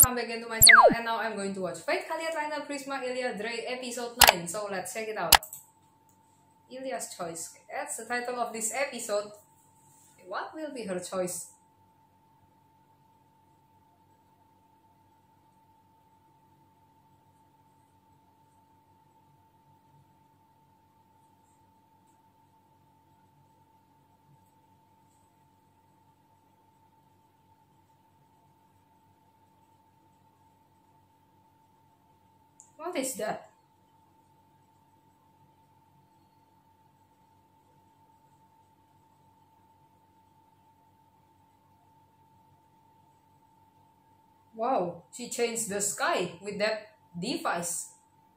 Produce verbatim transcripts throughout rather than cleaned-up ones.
welcome back into my channel, and now I'm going to watch Fate Kalian Final Prisma Illya Dre episode nine. So let's check it out. Ilya's choice. That's the title of this episode. What will be her choice? What is that? Wow, she changed the sky with that device.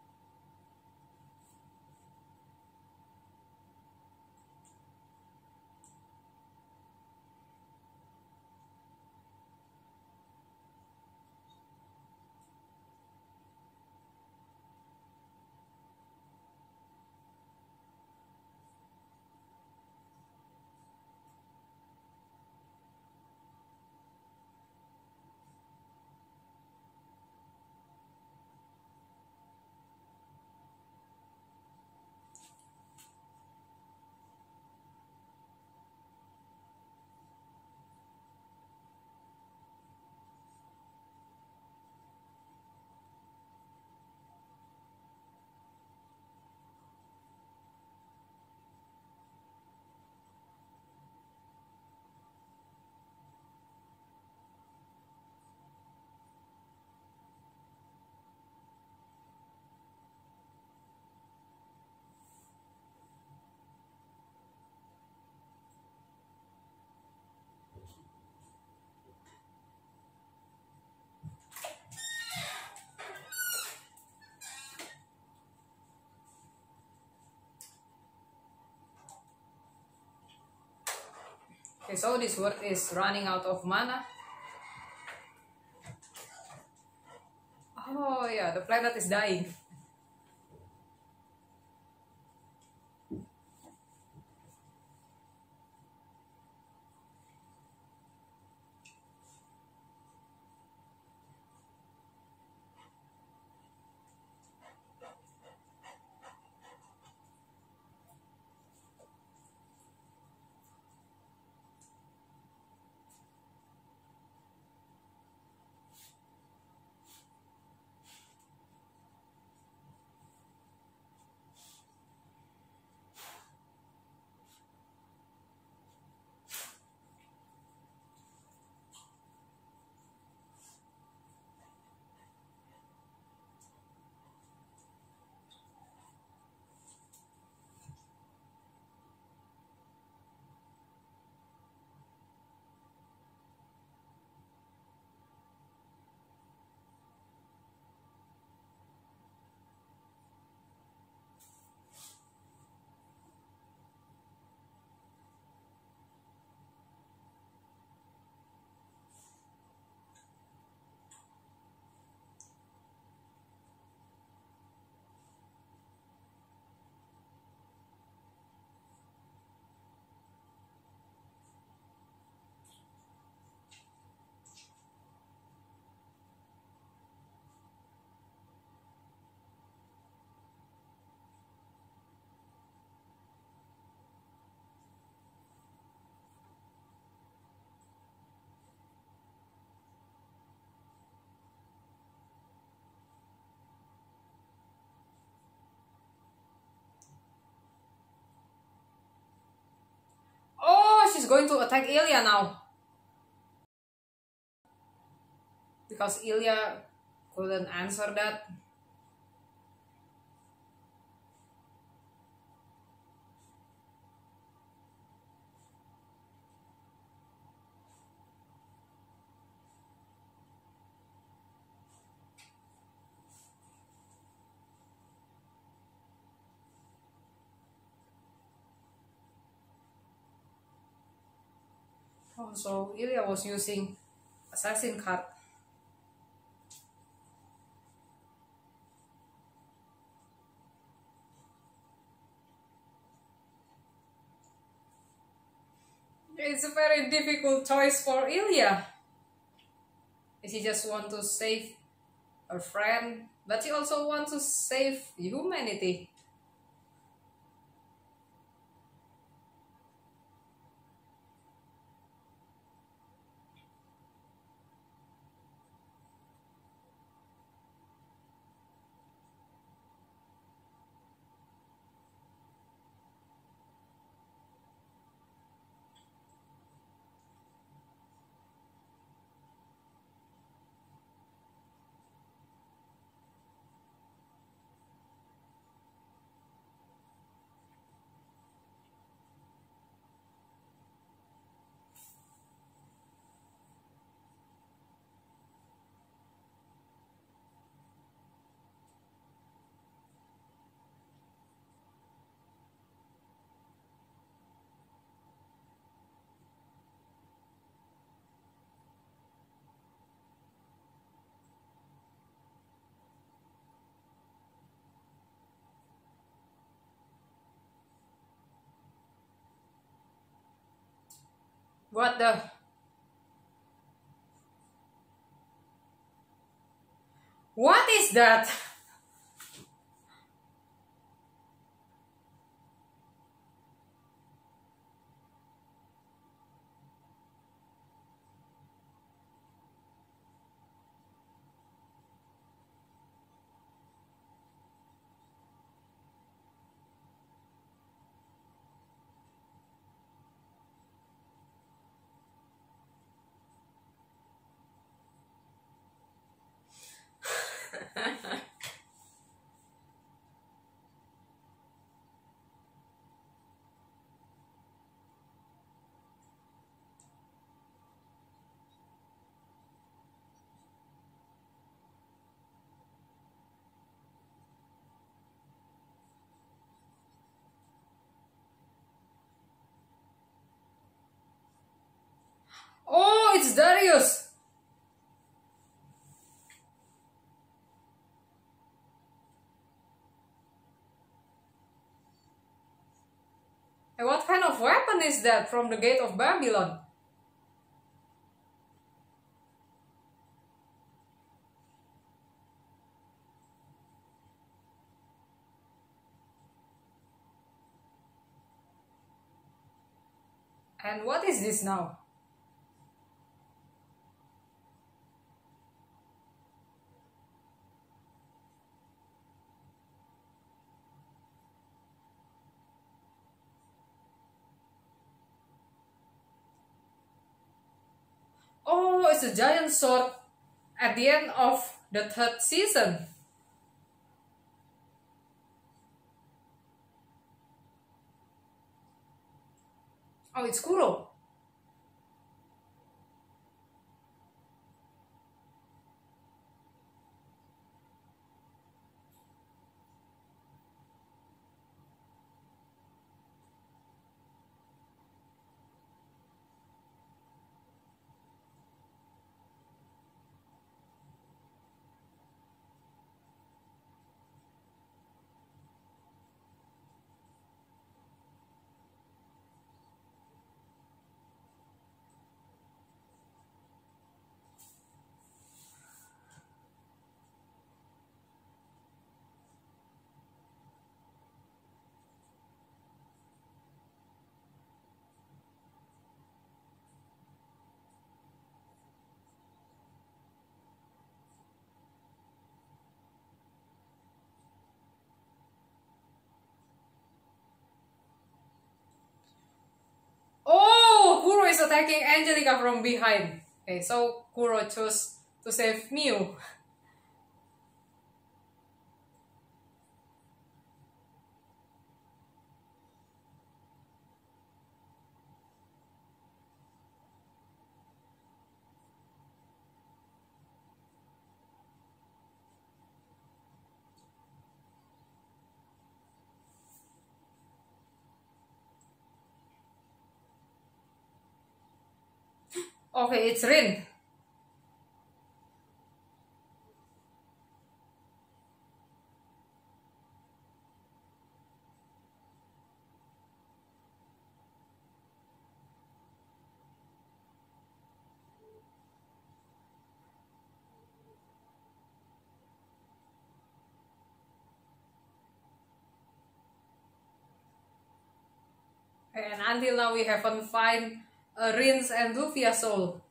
Okay, so this word is running out of mana. Oh yeah, the planet is dying. She's going to attack Illya now. Because Illya couldn't answer that. Oh, so Illya was using assassin card. It's a very difficult choice for Illya. She just want to save her friend, but she also want to save humanity. What the? What is that? Oh, it's Darius. And what kind of weapon is that from the gate of Babylon? And what is this now? Oh, it's a giant sword at the end of the third season. Oh, it's Kuro. Oh, Kuro is attacking Angelica from behind. Okay, so Kuro chose to save Mew. Okay, it's Rin. until now we haven't find uh, Rin's and Luvia's soul.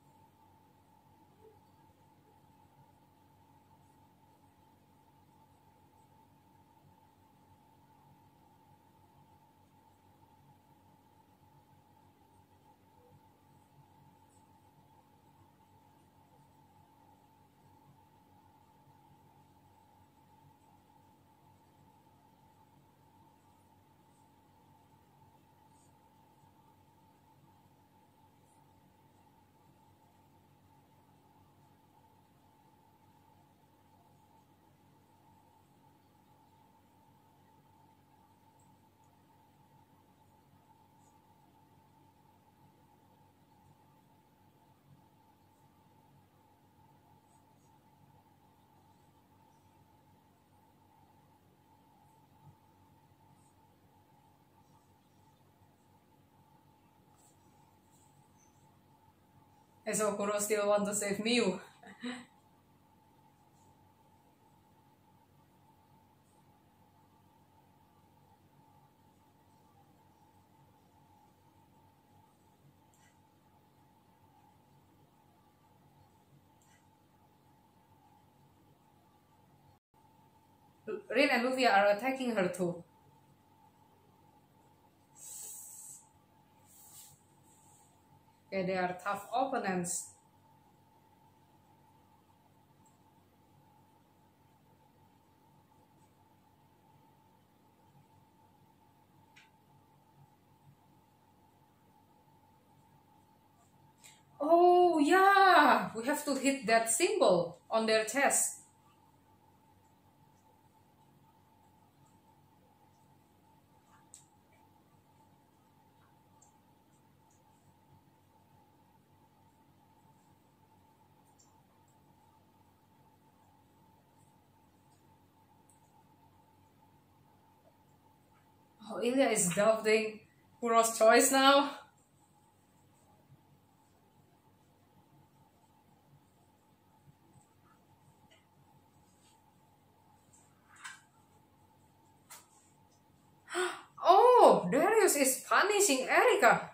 So Kuro still want to save Miu. Rin and Luvia are attacking her too. Okay, they are tough opponents. Oh yeah, we have to hit that symbol on their chest. Oh, Illya is doubting Kuro's choice now. Oh, Darius is punishing Erika.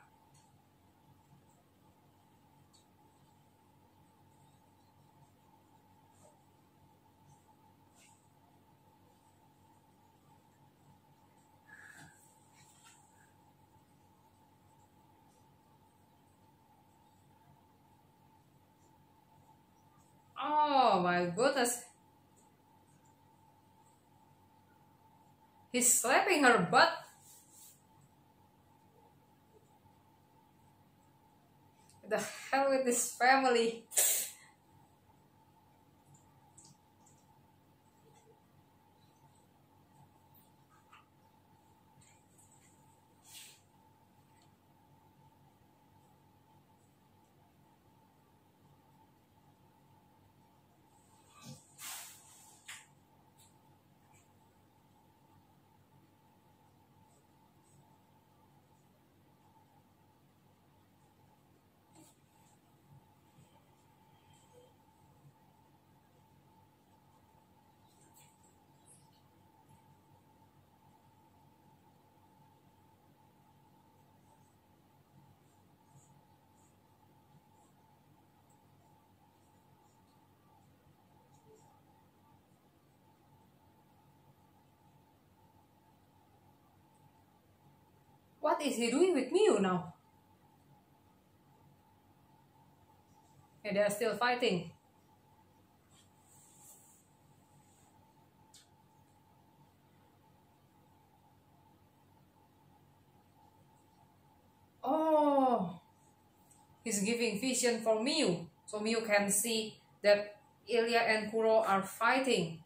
Oh my goodness. He's slapping her butt. The hell with this family. What is he doing with Miu now? Yeah, they are still fighting. Oh, he's giving vision for Miu, so Miu can see that Illya and Kuro are fighting.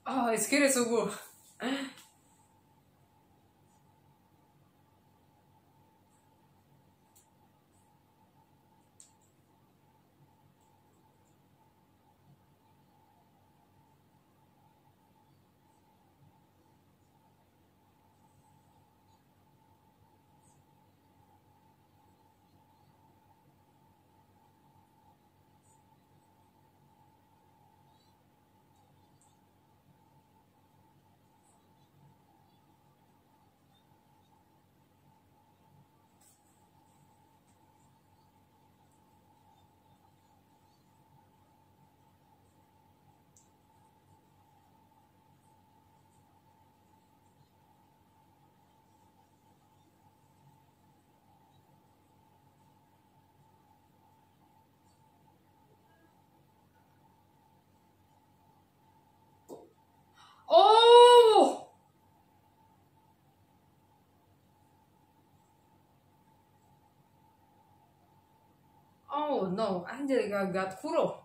Oh, it's Kirisugu. Oh! Oh no, Angelica got Kuro.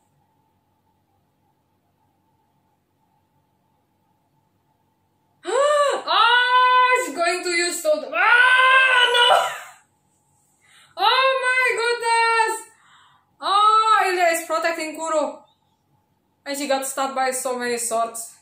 Ah, she's going to use toad. Ah, no! Oh my goodness! Oh, Illya is protecting Kuro. And she got stabbed by so many swords.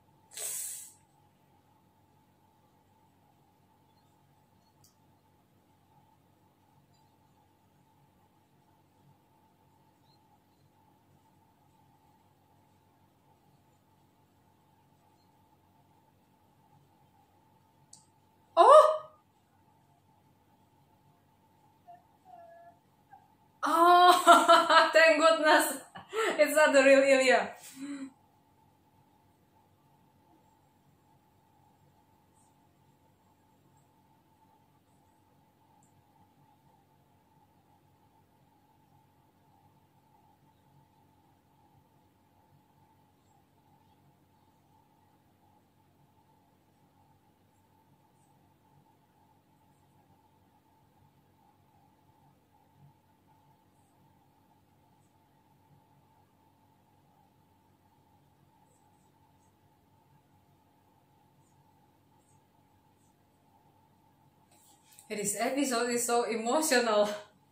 Oh! Oh, thank goodness. It's not the real Illya. This episode is so emotional.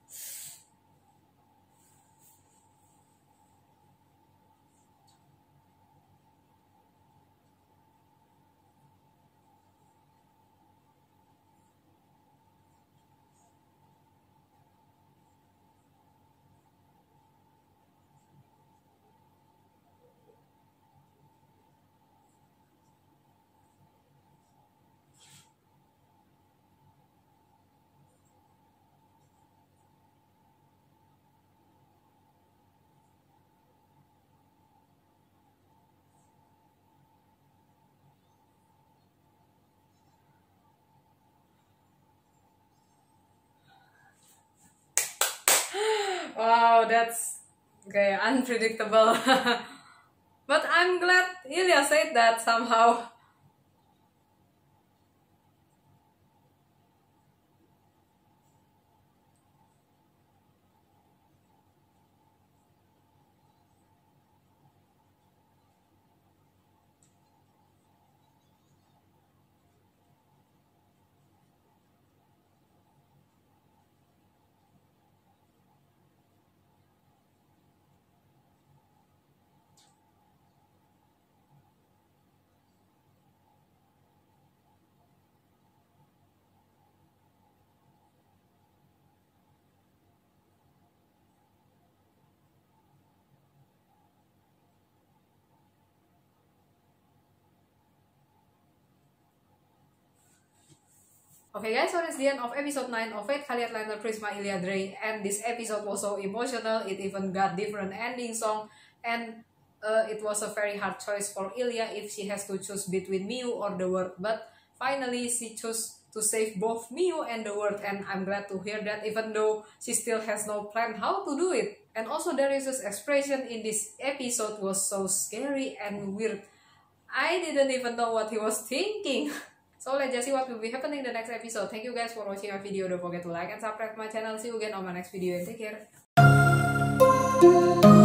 Wow, that's okay, unpredictable. But I'm glad Illya said that somehow. Okay guys, so that's the end of episode nine of Fate Kaleid Liner Prisma Illya Dre, and this episode was so emotional. It even got different ending song, and uh, it was a very hard choice for Illya if she has to choose between Miu or the world, but finally she chose to save both Miu and the world, and I'm glad to hear that, even though she still has no plan how to do it. And also Darius's expression in this episode was so scary and weird. I didn't even know what he was thinking. So let's just see what will be happening in the next episode. Thank you guys for watching my video. Don't forget to like and subscribe my channel. See you again on my next video and take care.